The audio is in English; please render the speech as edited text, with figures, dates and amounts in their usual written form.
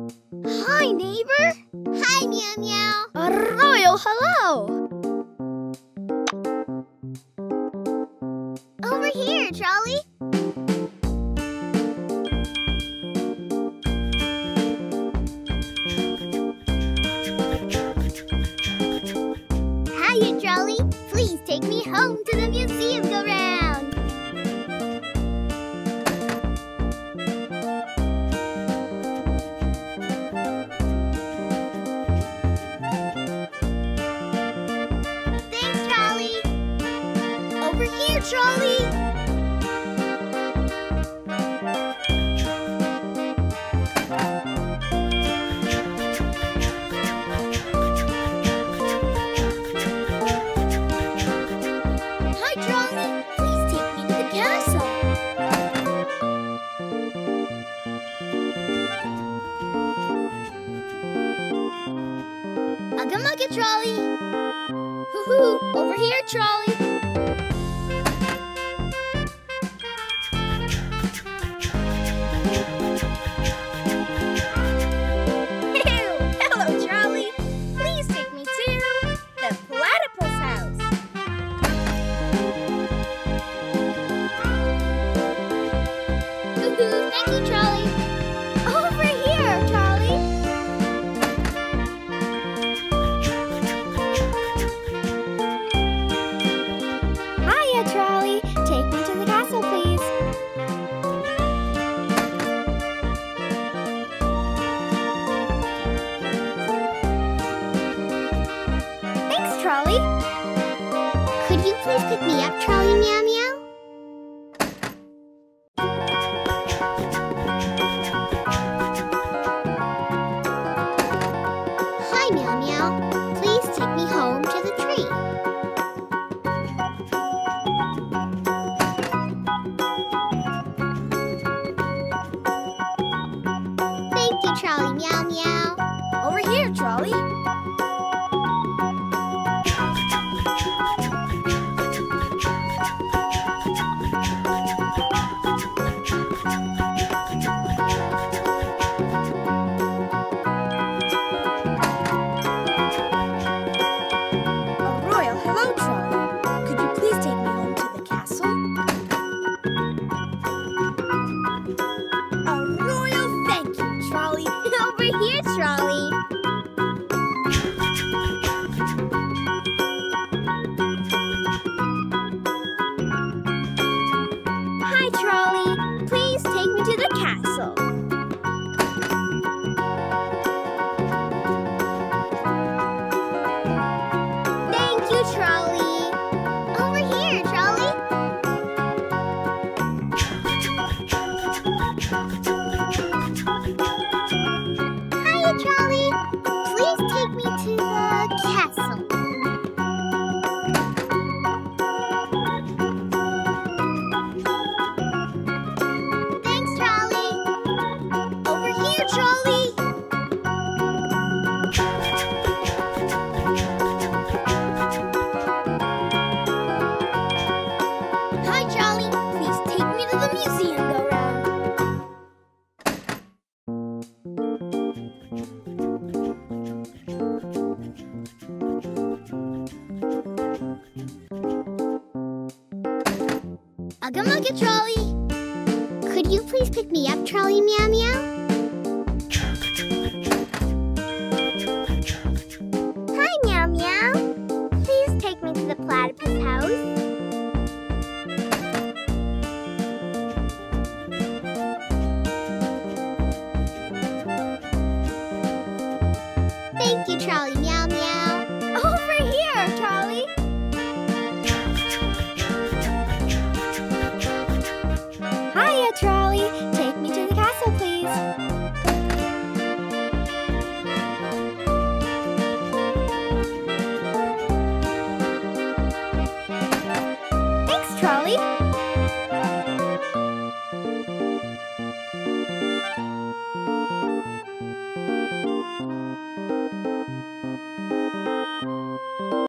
Hi, neighbor. Hi, Meow Meow. Arroyo, hello. Over here, Charlie. Hiya, Charlie. Please take me home to the museum go-round. Thanks, Charlie. Over here, Charlie. Hi, Charlie. Please take me to the castle. Ugga mugga, Charlie. Hoo-hoo, over here, Charlie. Hello, Charlie. Please take me to the platypus house. Hoo-hoo. Thank you, Charlie. Over here, Charlie. Hiya, Charlie. Take me to the castle, please. Thanks, Charlie. Could you please pick me up, Charlie Meow Meow? Hi, Meow Meow. Please take me home to the tree. Thank you, Charlie Meow Meow. Over here, Charlie. Arroyo, hello, Charlie. Could you please take me home to the castle? Arroyo, thank you, Charlie. Over here, Charlie. Hi, Charlie. Please take me to the castle. Thank you, Charlie. Over here, Charlie. Hiya, Charlie. Please take me to the castle. Thanks, Charlie. Over here, Charlie. Hi, Charlie. Please take me to the museum go-round. Ugga mugga, Charlie. Could you please pick me up, Charlie Meow Meow?